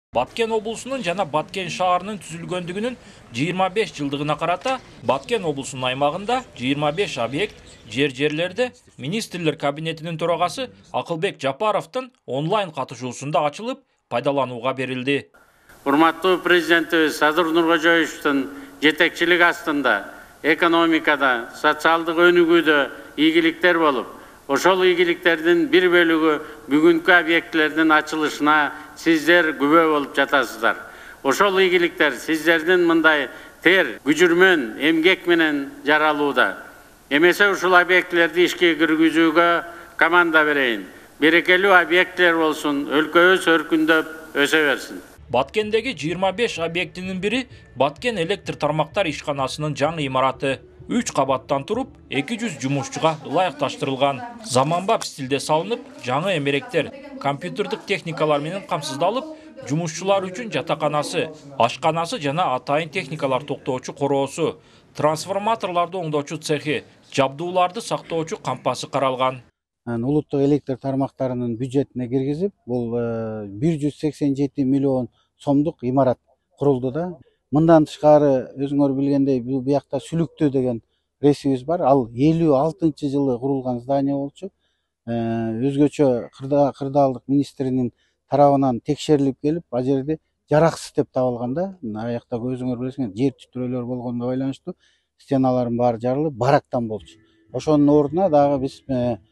Баткен облусунун жана Баткен шаарынын түзүлгөндүгүнүн 25 жылдыгына карата Баткен облусунун аймагында 25 объект жерлерде министрлер кабинетинин төрагасы Акылбек Жапаровдун онлайн катышуусунда ачылып, пайдаланууга берилди. Урматтуу президентибиз Садыр Нуркожоевичтин жетекчилиги астында экономикада, социалдык өнүгүүдө ийгиликтер болуп, ошол ийгиликтердин бир бөлүгү бүгүнкү объектлердин ачылышына сиздер күбө болуп жатасыздар. Ошол ийгиликтер сиздердин мындай тер, күжүрмөн, эмгек менен жаралууда. Эмесе ушул объектлерди ишке киргизүүгө команда берейин. Берекелүү объекттер болсун, өлкөбүз өркүндөп өсө берсин. Баткендеги 25 объектинин бири Баткен электр тармактар ишканасынын жаңы имараты. 3 кабаттан туруп, 200 жумушчуга ылайыкташтырылган. Заманбап стилде салынып, жаңы эмеректер, компьютердик техникалар менен камсыздалып, жумушчулар үчүн жатаканасы, ашканасы жана атайын техникалар токтоочу короосу, трансформаторлорду оңдоочу цехи, жабдууларды сактоочу кампасы каралган. Улуттук электр тармактарынын бюджетине киргизип, бул 187 миллион сомдук имарат курулду да. Мындан тышкары өзүңөр билгендей бул биякта Сүлүктүү деген ресибиз бар. Ал 56-жылы курулган здание болчу. Өзгөчө кырдаалдык министринин тарабынан текшерилип келип, ал жерде жараксыз деп табылган да. Аякта өзүңөр билесиңер, жер титирөөлөр болгондо байланыштуу стеналардын баары жарылып, барактан болчу. Ошонун ордуна дагы биз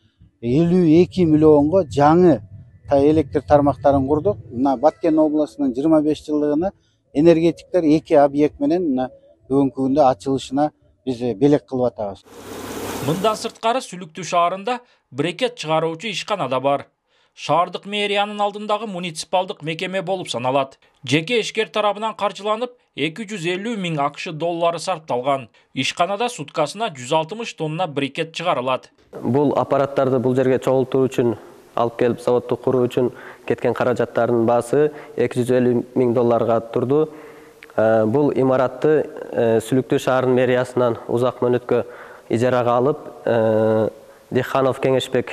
52 миллионго жаңы электр тармактарын курдук. Мына Баткен областынын 25 жылдыгына энергетиктер 2 объект менен бүгүнкү күндө ачылышына биз белек кылып атабыз. Мындан сырткары Сүлүктүү шаарында брекет чыгаруучу ишкана да бар. Шаардык мэриянын алдындагы муниципалдык мекеме болуп саналат. Жеке ишкер тарабынан каржыланып, 250 миң акш доллары сарпталган. Ишканада суткасына 160 тонна брекет чыгарылат. Бул аппараттарды бул жерге чогултуу үчүн алып келип заводду куруу үчүн кеткен каражаттардын баасы 250 миң долларга турду. Бул имаратты Сүлүктүү шаарынын мэриясынан узак мөөнөткө ижарага алып, Диханов Кеңешбек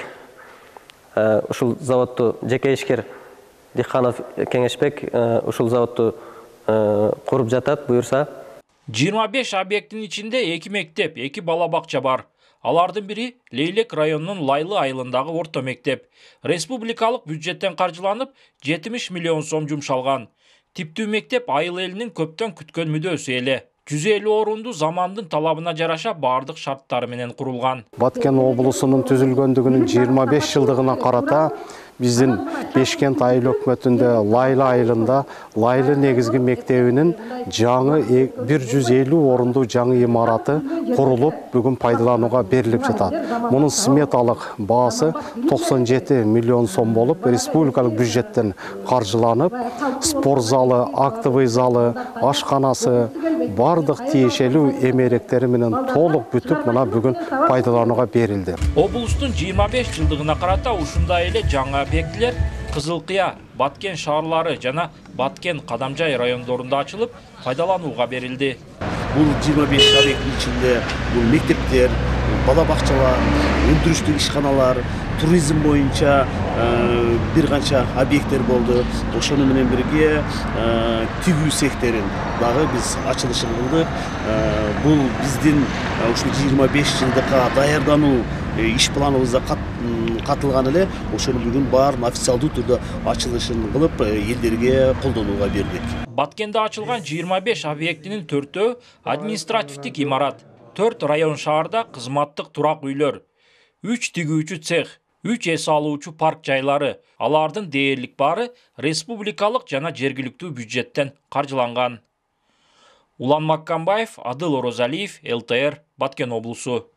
ушул заводду, жеке ишкер Диханов Кеңешбек ушул заводду куруп жатат, буюрса. 25 объекттин ичинде 2 мектеп, 2 бала бакча бар. Алардын бири Лейлек районунун Лайлы айылындагы орто мектеп. Республикалык бюджеттен каржыланып, 70 миллион сом жумшалган. Типтүү мектеп айыл элинин көптөн күткөн мүдөөсү эле. 150 орунду замандын талабына жараша бардык шарттары менен курулган. Баткен облусунун түзүлгөндүгүнүн 25 жылдыгына карата биздин Бешкент айыл өкмөтүндө Лайлы айылында Лайлы негизги мектебинин жаңы 150 орунду жаңы имараты курулуп, бүгүн пайдаланууга берилип жатат. Мунун сметалык баасы 97 миллион сом болуп, республикалык бюджеттен каржыланып, спорт залы, актовый залы, ашканасы, бардык тиешелүү эмеректери менен толук бүтүп, мына бүгүн пайдаланууга берилди. Облустун 25 жылдыгына карата ушундай эле жаңы объектилер Кызылкыя, Баткен шаарлары жана Баткен Кадамжай райондорунда ачылып, пайдаланууга берилди. Бул 25 объекттин ичинде бул мектептер, бала бакчалар, өндүрүштүк ишканалар, туризм боюнча бир канча объекттер болду. Ошону менен бирге тигүү секторун дагы биз ачылышын кылдык. Бул биздин ушул 25 жылдыкка даярдануу иш планыбызда катылган эле. Ошону бүгүн баарын официалдуу түрдө ачылышын кылып, элдерге колдонууга бердик. Баткенде ачылган 25 объектинин 4-өө административдик имарат, 4 район шаарда кызматтык турак үйлөр, 3 тигүүчү цех, 3 эс алуучу парк жайлары. Алардын дээрлик баары республикалык жана жергиликтүү бюджеттен каржыланган. Улан Маккамбаев, Адыл Орозалиев, ЛТР, Баткен облусу.